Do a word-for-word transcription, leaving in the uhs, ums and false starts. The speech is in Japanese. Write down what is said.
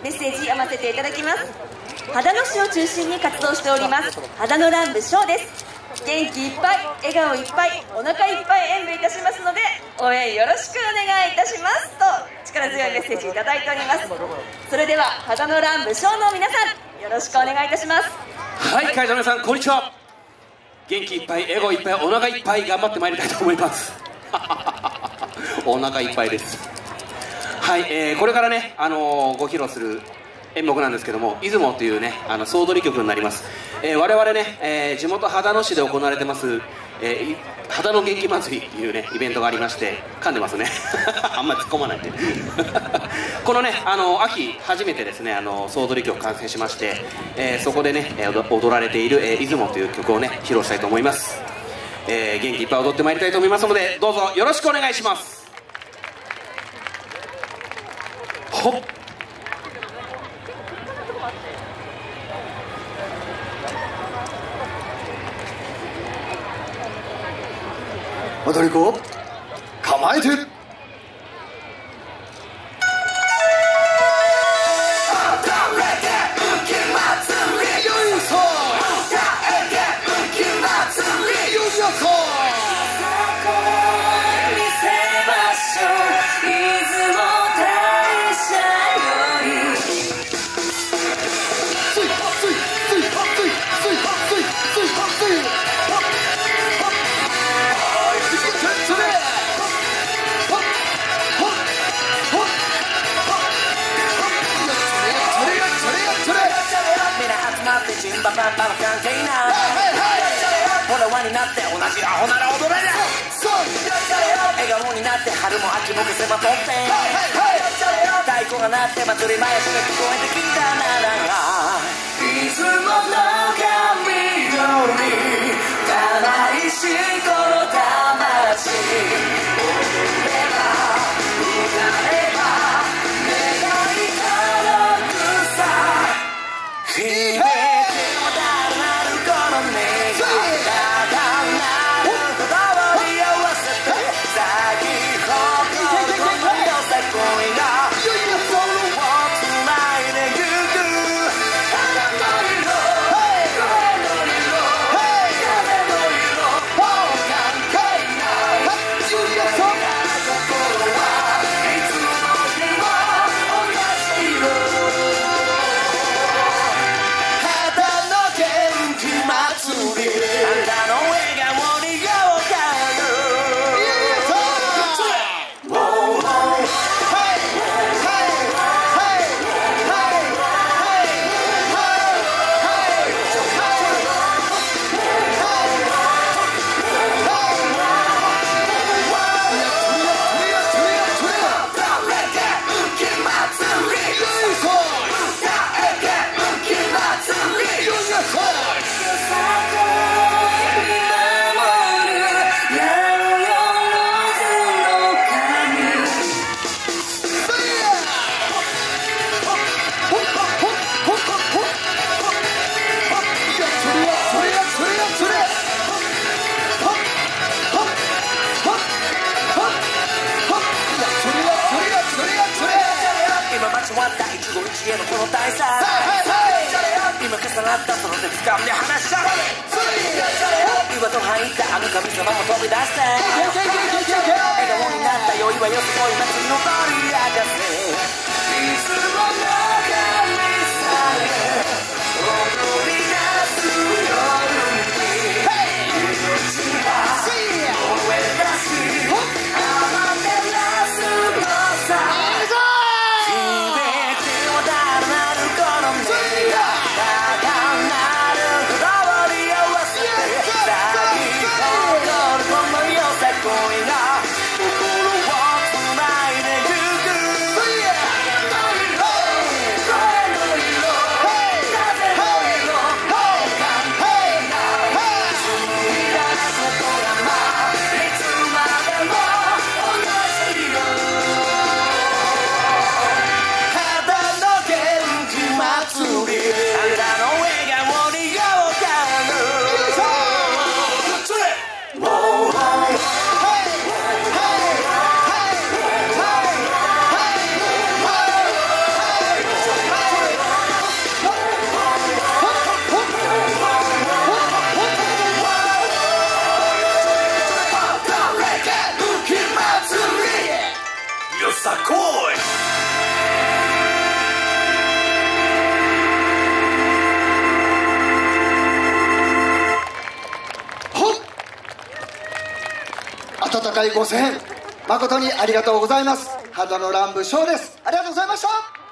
メッセージ読ませていただきます。秦野市を中心に活動しております秦野乱舞翔です。元気いっぱい、笑顔いっぱい、お腹いっぱい演舞いたしますので応援よろしくお願いいたしますと力強いメッセージいただいております。それでは秦野乱舞翔の皆さん、よろしくお願いいたします。 はい、会場の皆さんこんにちは。元気いっぱい、笑顔いっぱい、お腹いっぱい頑張ってまいりたいと思いますお腹いっぱいです。はい、えー、これからね、あのー、ご披露する演目なんですけども、出雲というね、あの総取り曲になります。えー、我々ね、えー、地元秦野市で行われてます、えー、秦野元気祭りというねイベントがありまして、噛んでますねあんまり突っ込まないでこのね、あの秋初めてですね、あの総取り曲完成しまして、えー、そこでね踊られている、えー、出雲という曲をね披露したいと思います。えー、元気いっぱい踊ってまいりたいと思いますので、どうぞよろしくお願いします。ほっ、 踊り子構えて、 チンババンバは関係ない。ほら輪になって同じアホなら踊れる。笑顔になって春も秋も消せばとって太鼓が鳴って祭り前それ聞こえてきたならいつもの神より悲しいこの魂踊れば歌えば願い届くさ。響いこの大祭今重なったその手掴んで離した岩と入ったあの神様も飛び出して笑顔になった酔いはよすごい夏の盛り上がせいつもの神さえ踊り出す夜に命が燃え出し甘てらすのさ。心をつないでゆく温かいご声援誠にありがとうございます。秦野乱舞翔です。ありがとうございました。